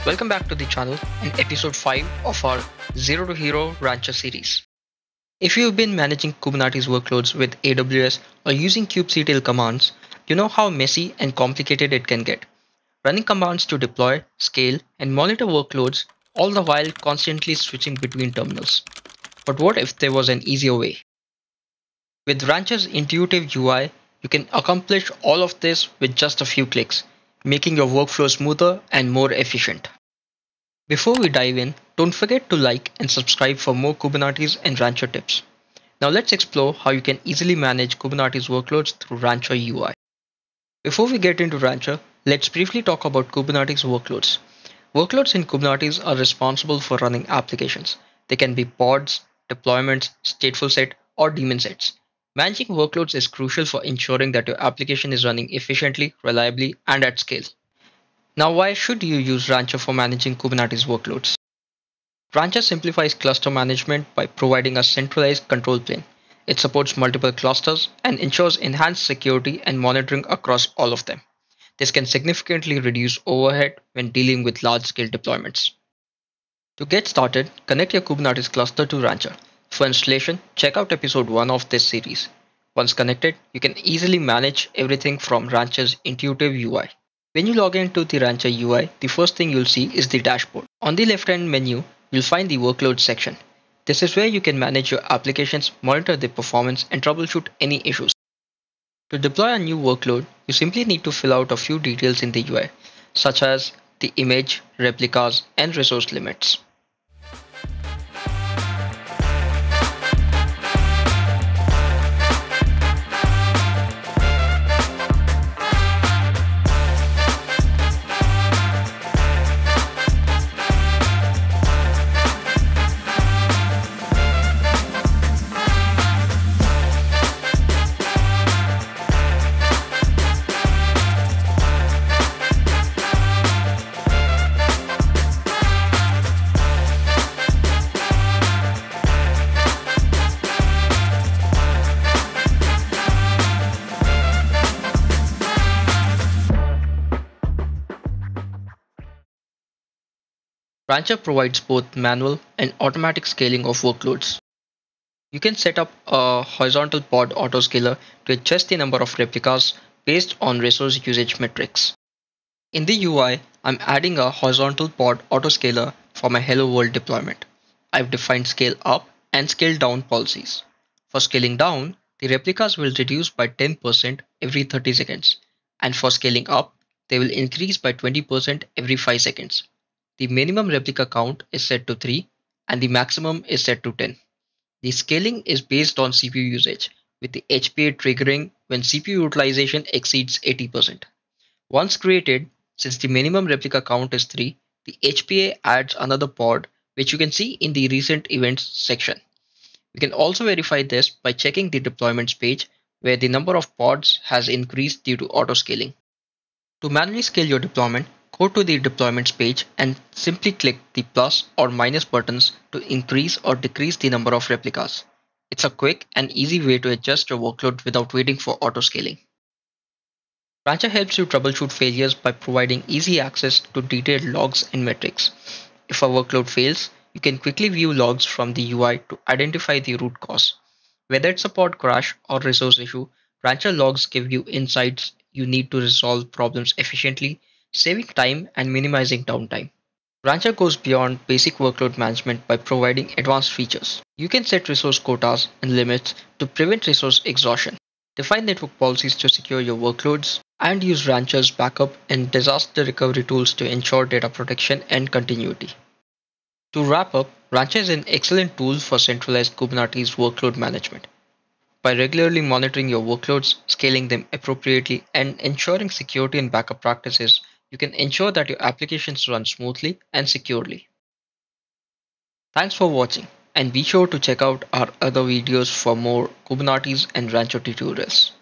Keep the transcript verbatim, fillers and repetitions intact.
Welcome back to the channel and episode five of our Zero to Hero Rancher series. If you've been managing Kubernetes workloads with A W S or using kubectl commands, you know how messy and complicated it can get. Running commands to deploy, scale, and monitor workloads, all the while constantly switching between terminals. But what if there was an easier way? With Rancher's intuitive U I, you can accomplish all of this with just a few clicks, making your workflow smoother and more efficient. Before we dive in, don't forget to like and subscribe for more Kubernetes and Rancher tips. Now let's explore how you can easily manage Kubernetes workloads through Rancher U I. Before we get into Rancher, let's briefly talk about Kubernetes workloads. Workloads in Kubernetes are responsible for running applications. They can be pods, deployments, stateful set, or daemon sets. Managing workloads is crucial for ensuring that your application is running efficiently, reliably, and at scale. Now, why should you use Rancher for managing Kubernetes workloads? Rancher simplifies cluster management by providing a centralized control plane. It supports multiple clusters and ensures enhanced security and monitoring across all of them. This can significantly reduce overhead when dealing with large-scale deployments. To get started, connect your Kubernetes cluster to Rancher. For installation, check out episode one of this series. Once connected, you can easily manage everything from Rancher's intuitive U I. When you log into the Rancher U I, the first thing you'll see is the dashboard. On the left-hand menu, you'll find the workloads section. This is where you can manage your applications, monitor their performance, and troubleshoot any issues. To deploy a new workload, you simply need to fill out a few details in the U I, such as the image, replicas, and resource limits. Rancher provides both manual and automatic scaling of workloads. You can set up a Horizontal Pod Autoscaler to adjust the number of replicas based on resource usage metrics. In the U I, I'm adding a Horizontal Pod Autoscaler for my Hello World deployment. I've defined scale up and scale down policies. For scaling down, the replicas will reduce by ten percent every thirty seconds, and for scaling up, they will increase by twenty percent every five seconds. The minimum replica count is set to three and the maximum is set to ten. The scaling is based on C P U usage, with the H P A triggering when C P U utilization exceeds eighty percent. Once created, since the minimum replica count is three, the H P A adds another pod, which you can see in the recent events section. You can also verify this by checking the deployments page, where the number of pods has increased due to auto scaling. To manually scale your deployment, go to the deployments page and simply click the plus or minus buttons to increase or decrease the number of replicas. It's a quick and easy way to adjust your workload without waiting for auto scaling. Rancher helps you troubleshoot failures by providing easy access to detailed logs and metrics. If a workload fails, you can quickly view logs from the U I to identify the root cause. Whether it's a pod crash or resource issue, Rancher logs give you insights you need to resolve problems efficiently, saving time and minimizing downtime. Rancher goes beyond basic workload management by providing advanced features. You can set resource quotas and limits to prevent resource exhaustion, define network policies to secure your workloads, and use Rancher's backup and disaster recovery tools to ensure data protection and continuity. To wrap up, Rancher is an excellent tool for centralized Kubernetes workload management. By regularly monitoring your workloads, scaling them appropriately, and ensuring security and backup practices, you can ensure that your applications run smoothly and securely. Thanks for watching, and be sure to check out our other videos for more Kubernetes and Rancher tutorials.